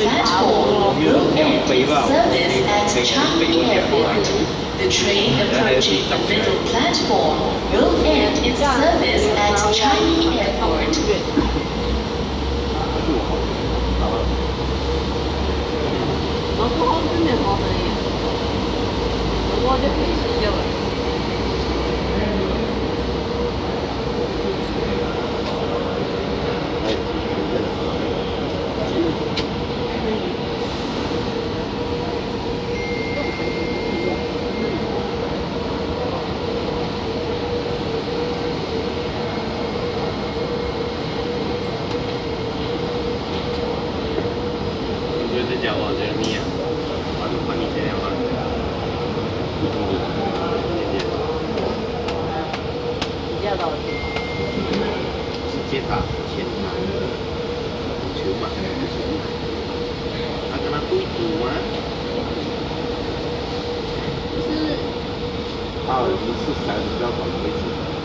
platform will end its service at Changi Airport. The train approaching the middle platform will end its service at Changi Airport. 我不好真的好分呀，我就可以睡觉了。 这家伙这个你啊，把你这样啊， 比较高兴。 直接打前台球嘛，他跟他对赌啊。 是。 他儿子是3比较高的位置，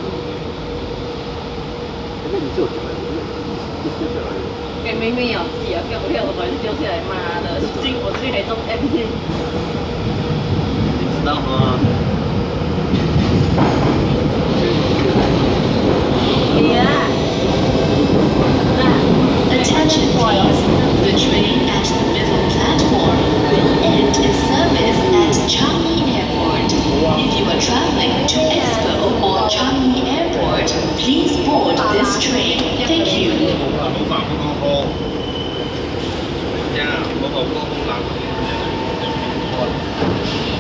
那你是有觉得就接下来。 明明有自己要掉票的，把人丢下来，妈的！我最近还中 MT。 你知道吗？ Attention please. The train at the middle platform will end its service at Changi Airport. If you are traveling to Expo or Changi Airport, please board this train. Thank you. 这样，我老公